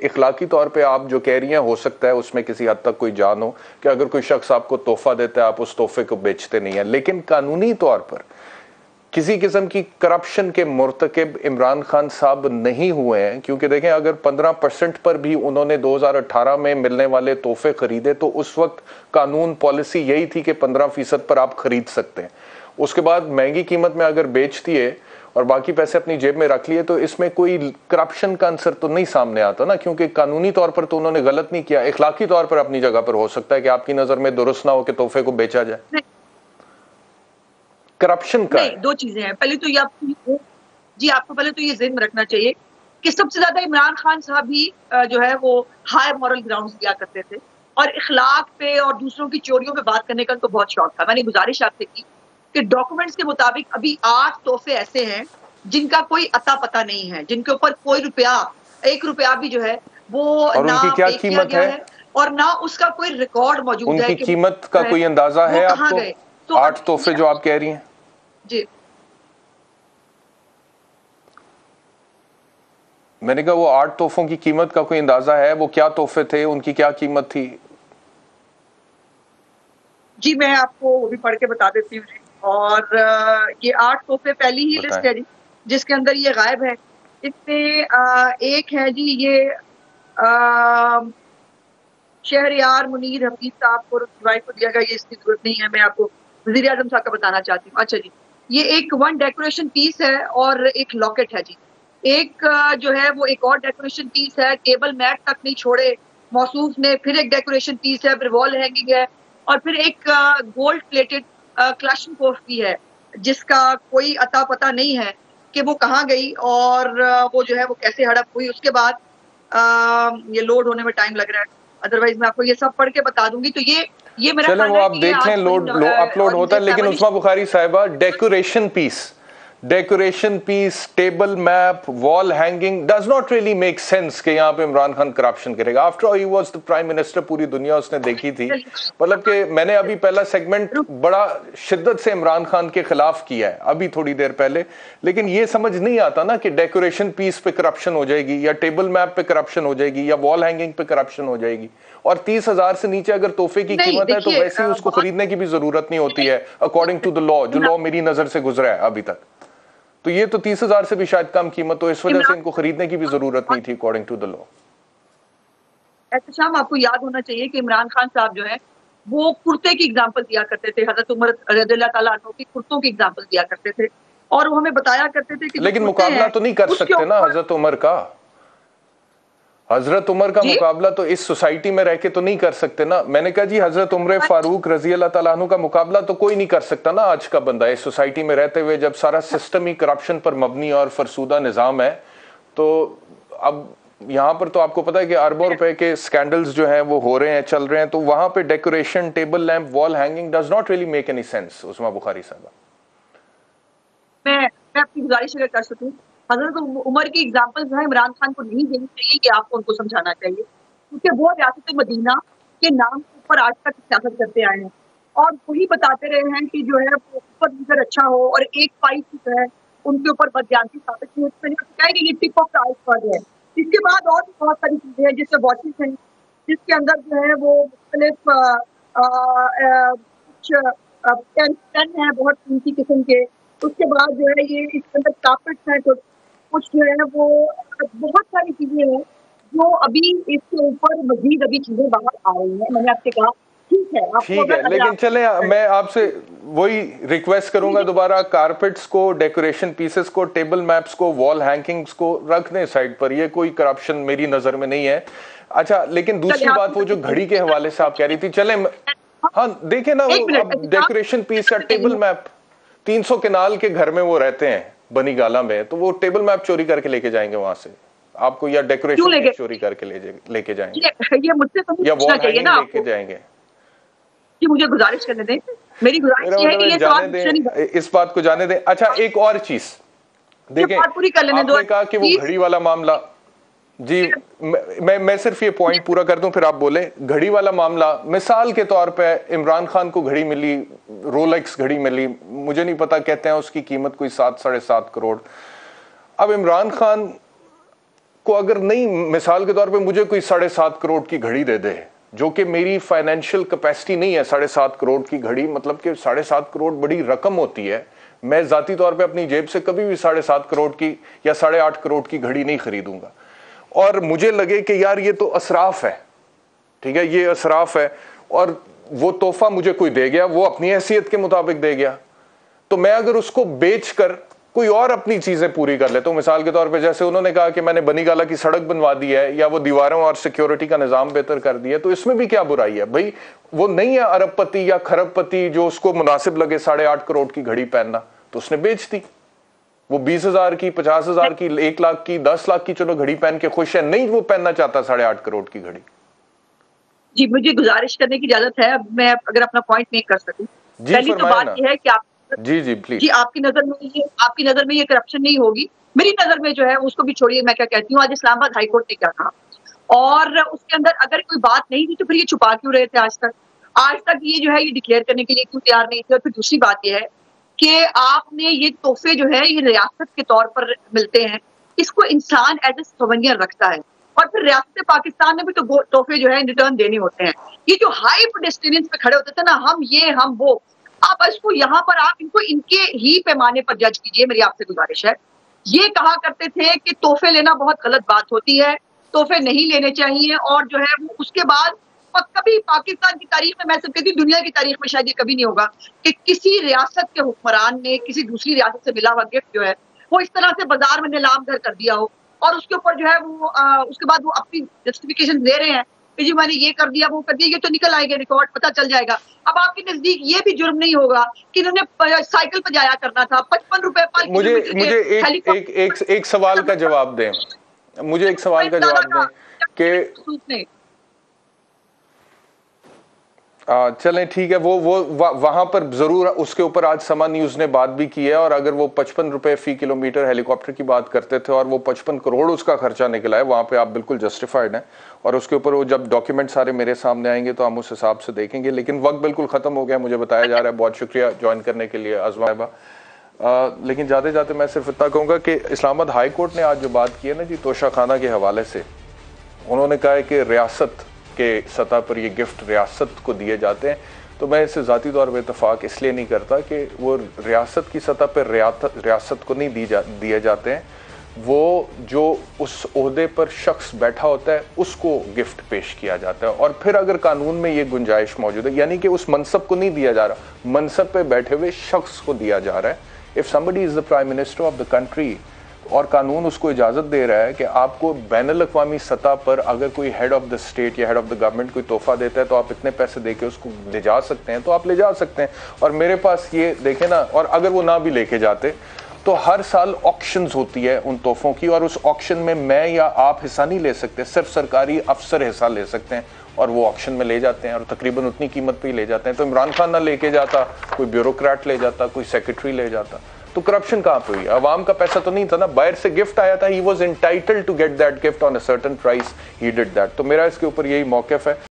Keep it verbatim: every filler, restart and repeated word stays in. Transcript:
इखलाकी तौर पे आप जो कह रही हैं हो सकता है उसमें किसी हद तक कोई जान हो कि अगर कोई शख्स आपको तोहफा देता है आप उस तोहफे को बेचते नहीं है, लेकिन कानूनी तौर पर किसी किस्म की करप्शन के मुर्तकिब इमरान खान साहब नहीं हुए हैं। क्योंकि देखें, अगर पंद्रह परसेंट पर भी उन्होंने दो हज़ार अठारह में मिलने वाले तोहफे खरीदे तो उस वक्त कानून पॉलिसी यही थी कि पंद्रह फीसद पर आप खरीद सकते हैं। उसके बाद महंगी कीमत में अगर बेच दिए और बाकी पैसे अपनी जेब में रख लिए तो इसमें कोई करप्शन का आंसर तो नहीं सामने आता ना, क्योंकि कानूनी तौर पर तो उन्होंने गलत नहीं किया। इखलाकी तौर पर अपनी जगह पर हो सकता है कि आपकी नजर में दुरुस्त ना हो कि तोहफे को बेचा जाए। करप्शन का नहीं, दो चीजें हैं। पहले तो ये आपको जी आपको पहले तो ये ज़हन में रखना चाहिए कि सबसे ज्यादा इमरान खान साहब ही जो है वो हाई मॉरल ग्राउंड्स दिया करते थे और इखलाक पे और दूसरों की चोरियों पे बात करने का तो बहुत शौक था। मैंने गुजारिश आपसे की कि डॉक्यूमेंट्स के मुताबिक अभी आठ तोहफे ऐसे हैं जिनका कोई अता पता नहीं है, जिनके ऊपर कोई रुपया एक रुपया भी जो है वो और ना उनकी क्या पे किया कीमत गया है? है और ना उसका कोई रिकॉर्ड मौजूद है उनकी कि कीमत का कोई अंदाजा है आपको? तो आठ तोहफे जो आप कह रही हैं जी, मैंने कहा वो आठ तोहफों की कीमत का कोई अंदाजा है? वो क्या तोहफे थे, उनकी क्या कीमत थी? जी मैं आपको वो भी पढ़ के बता देती हूँ जी। और ये आठ तोहफे पहली ही लिस्ट है जी जिसके अंदर ये गायब है। इसमें एक है जी ये शहरयार मुनीर हफीज साहब को वाइफ को दिया गया, ये इसकी जरूरत नहीं है, मैं आपको वजीर आजम साहब का बताना चाहती हूँ। अच्छा जी, ये एक वन डेकोरेशन पीस है और एक लॉकेट है जी। एक जो है वो एक और डेकोरेशन पीस है, टेबल मैट तक नहीं छोड़े मौसूफ ने, फिर एक डेकोरेशन पीस है, फिर वॉल हैंगिंग है और फिर एक गोल्ड प्लेटेड क्लैशनकोफ भी है जिसका कोई अता पता नहीं है कि वो कहाँ गई और वो जो है वो कैसे हड़प हुई। उसके बाद आ, ये लोड होने में टाइम लग रहा है, अदरवाइज मैं आपको ये सब पढ़ के बता दूंगी। तो ये ये मेरा चलो वो आप देख लें, लोड लो, अपलोड होता है। लेकिन उस्मा बुखारी साहिबा, decoration piece decoration piece table map wall hanging does not really make sense कि यहाँ पे इमरान खान करप्शन करेगा। After all he was the prime minister, पूरी दुनिया उसने देखी थी। मतलब कि मैंने अभी पहला सेगमेंट बड़ा शिद्दत से इमरान खान के खिलाफ किया है अभी थोड़ी देर पहले, लेकिन ये समझ नहीं आता ना कि डेकोरेशन पीस पे करप्शन हो जाएगी या टेबल मैप पे करप्शन हो जाएगी या वॉल हैंगिंग पे करप्शन हो जाएगी। और तीस हजार से नीचे अगर तोहफे की कीमत है तो वैसे ही उसको खरीदने की भी जरूरत नहीं होती है अकॉर्डिंग टू द लॉ, जो लॉ मेरी नजर से गुजरा है अभी तक। तो ये तो तीस हजार से भी शायद कम कीमत हो, इस वजह से इनको खरीदने की भी जरूरत नहीं थी according to the law. Ehtesham, आपको याद होना चाहिए कि इमरान खान साहब जो है वो कुर्ते की एग्जांपल दिया करते थे, हजरत उमर रज़ियल्लाहु ताला अन्हु की कुर्तों की एग्जांपल दिया करते थे और वो हमें बताया करते थे कि लेकिन मुकाबला तो नहीं कर सकते ना हजरत उमर का। हजरत उमर का मुकाबला तो इस सोसाइटी में रह के तो नहीं कर सकते ना। मैंने कहा जी हजरत उमर फारूक रजी अल्लाह तआला अन्हु का मुकाबला तो कोई नहीं कर सकता ना आज का बंदा इस सोसाइटी में रहते हुए, जब सारा सिस्टम ही करप्शन पर मबनी और फरसूदा निजाम है। तो अब यहाँ पर तो आपको पता है कि अरबों रुपए के स्कैंडल्स जो हैं वो हो रहे हैं, चल रहे हैं, तो वहां पे decoration table lamp wall hanging does not really make any sense. Usma Bukhari साहब, मैं मैं अपनी गुजारिश अगर कर सकूं, हजरत उमर की एग्जाम्पल जो है इमरान खान को नहीं देनी चाहिए, कि आपको उनको समझाना चाहिए, क्योंकि वो रियासत मदीना के नाम के ऊपर आज तक सियासत करते आए हैं और वही बताते रहे हैं कि जो है वो ऊपर नीचे अच्छा हो और एक पाइप जो है उनके ऊपर बदयांती साबित नहीं होती। मैंने कहा कि ये टिप ऑफ द आइसबर्ग है। इसके बाद और भी बहुत सारी चीजें हैं जिससे वॉचेस हैं जिसके अंदर जो है वो मुख्तलिफ कुछ पेन है बहुत कीमती किस्म के। उसके बाद जो है ये इसके अंदर कार्पेट्स हैं, तो कुछ जो है वो बहुत सारी चीजें हैं जो अभी इसके ऊपर मजीद अभी चीजें बाहर आ रही हैं। मैंने आपसे कहा ठीक है, ठीक है, लेकिन चले मैं आपसे वही रिक्वेस्ट करूंगा दोबारा, कारपेट्स को, डेकोरेशन पीसेस को, टेबल मैप्स को, वॉल हैंगिंग्स को रख दें साइड पर, ये कोई करप्शन मेरी नजर में नहीं है। अच्छा, लेकिन दूसरी बात वो जो घड़ी के हवाले से आप कह रही थी, चले हाँ देखे ना वो अब डेकोरेशन पीस या टेबल मैप, तीन सौ केनाल के घर में वो रहते हैं बनी गाला में, तो वो टेबल मैप चोरी करके लेके जाएंगे वहां से आपको, या डेकोरेशन पीस चोरी करके ले लेके जाएंगे, ये मुझसे तो या वॉल हैंगिंग लेके जाएंगे। कि मुझे गुजारिश करने दें, मेरी गुजारिश ये है कि ये जाने दें, इस बात को जाने दें। अच्छा, एक और चीज देखें, पूरी कर लेने दो। आपने कहा कि वो घड़ी वाला मामला, जी मैं मैं सिर्फ ये पॉइंट पूरा कर दूं फिर आप बोले। घड़ी वाला मामला, मिसाल के तौर पे इमरान खान को घड़ी मिली, रोलेक्स घड़ी मिली, मुझे नहीं पता, कहते हैं उसकी कीमत कोई सात साढ़े सात करोड़। अब इमरान खान को अगर नहीं, मिसाल के तौर पे मुझे कोई साढ़े सात करोड़ की घड़ी दे दे, जो कि मेरी फाइनेंशियल कैपेसिटी नहीं है साढ़े सात करोड़ की घड़ी, मतलब कि साढ़े सात करोड़ बड़ी रकम होती है। मैं जाती तौर पे अपनी जेब से कभी भी साढ़े सात करोड़ की या साढ़े आठ करोड़ की घड़ी नहीं खरीदूंगा। और मुझे लगे कि यार ये तो असराफ है, ठीक है, ये असराफ है, और वो तोहफा मुझे कोई दे गया, वो अपनी हैसियत के मुताबिक दे गया, तो मैं अगर उसको बेचकर कोई और अपनी चीजें पूरी कर ले, तो मिसाल के तौर पे जैसे उन्होंने कहा कि मैंने बनीगाला की सड़क बनवा दी है या वो दीवारों और सिक्योरिटी का निजाम बेहतर कर दिया, तो इसमें भी क्या बुराई है भाई? वो नहीं है अरबपति या खरबपति जो उसको मुनासिब लगे साढ़े आठ करोड़ की घड़ी पहनना, तो उसने बेच दी। वो बीस हजार की, पचास हजार की, एक लाख की, दस लाख की चलो घड़ी पहन के खुश है, नहीं वो पहनना चाहता साढ़े आठ करोड़ की घड़ी। जी, मुझे गुजारिश करने की इजाजत है, मैं अगर अपना पॉइंट मेक कर सकूं। पहली तो बात यह है कि आप जी जी प्लीज जी आपकी नजर में ये आपकी नजर में ये करप्शन नहीं होगी, मेरी नजर में जो है उसको भी छोड़िए। मैं क्या कहती हूँ, आज इस्लामाबाद हाईकोर्ट ने क्या कहा, और उसके अंदर अगर कोई बात नहीं थी तो फिर ये छुपा क्यों रहे थे आज तक? आज तक ये जो है ये डिक्लेयर करने के लिए क्यों तैयार नहीं थे? और फिर दूसरी बात ये है कि आपने ये तोहफे जो है ये रियासत के तौर पर मिलते हैं, इसको इंसान एज ए सवनियर रखता है, और फिर रियासत पाकिस्तान में भी तो तोहफे जो है रिटर्न देने होते हैं। ये जो हाई पेडेस्टेरियंस पे खड़े होते थे ना, हम ये हम वो, आप इसको यहाँ पर आप इनको इनके ही पैमाने पर जज कीजिए, मेरी आपसे गुजारिश है। ये कहा करते थे कि तोहफे लेना बहुत गलत बात होती है, तोहफे नहीं लेने चाहिए, और जो है वो उसके बाद और कभी पाकिस्तान की तारीख में, मैं सब कहती हूँ दुनिया की तारीख में शायद ये कभी नहीं होगा कि किसी रियासत के हुक्मरान ने किसी दूसरी रियासत से मिला हुआ गिफ्ट जो है वो इस तरह से बाजार में नीलाम घर कर दिया हो, और उसके ऊपर जो है वो आ, उसके बाद वो अपनी जस्टिफिकेशन दे रहे हैं कि जी मैंने ये कर दिया वो कर दिया, ये तो निकल आएगा रिकॉर्ड, पता चल जाएगा। अब आपके नजदीक ये भी जुर्म नहीं होगा कि इन्होंने साइकिल पर जाया करना था, पचपन रुपए पर मुझे मुझे एक एक एक एक सवाल का जवाब दें, मुझे एक सवाल का जवाब दें कि चलें ठीक है, वो वो वहां पर जरूर उसके ऊपर आज समा न्यूज ने बात भी की है, और अगर वो पचपन रुपए फी किलोमीटर हेलीकॉप्टर की बात करते थे और वो पचपन करोड़ उसका खर्चा निकला है, वहां पे आप बिल्कुल जस्टिफाइड हैं, और उसके ऊपर वो जब डॉक्यूमेंट सारे मेरे सामने आएंगे तो हम उस हिसाब से देखेंगे। लेकिन वक्त बिल्कुल खत्म हो गया, मुझे बताया जा रहा है। बहुत शुक्रिया ज्वाइन करने के लिए आज़मा साहिबा। लेकिन जाते जाते मैं सिर्फ इतना कहूँगा कि इस्लामाबाद हाई कोर्ट ने आज जो बात की है ना जी तोशाखाना के हवाले से, उन्होंने कहा है कि रियासत के सतह पर ये गिफ्ट रियासत को दिए जाते हैं, तो मैं इससे ज़ाती तौर पर इतफाक़ इसलिए नहीं करता कि वो रियासत की सतह पर रियासत को नहीं दी जा दिए जाते हैं, वो जो उस ओहदे पर शख्स बैठा होता है उसको गिफ्ट पेश किया जाता है। और फिर अगर कानून में ये गुंजाइश मौजूद है, यानी कि उस मनसब को नहीं दिया जा रहा, मनसब पे बैठे हुए शख्स को दिया जा रहा है। If somebody is the prime minister of the country और कानून उसको इजाज़त दे रहा है कि आपको बैनुल-अक़वामी सतह पर अगर कोई हेड ऑफ द स्टेट या हेड ऑफ द गवर्नमेंट कोई तोहफा देता है तो आप इतने पैसे देके उसको ले जा सकते हैं, तो आप ले जा सकते हैं। और मेरे पास ये देखें ना, और अगर वो ना भी लेके जाते तो हर साल ऑक्शंस होती है उन तोहफों की, और उस ऑक्शन में मैं या आप हिस्सा नहीं ले सकते, सिर्फ सरकारी अफसर हिस्सा ले सकते हैं, और वो ऑक्शन में ले जाते हैं और तकरीबन उतनी कीमत पे ही ले जाते हैं। तो इमरान खान ना लेके जाता, कोई ब्यूरोक्रेट ले जाता, कोई सेक्रेटरी ले जाता, तो करप्शन कहाँ पे हुई? अवाम का पैसा तो नहीं था ना, बाहर से गिफ्ट आया था, he was entitled to get that gift on a certain price, he did that. तो मेरा इसके ऊपर यही मौक़िफ़ है।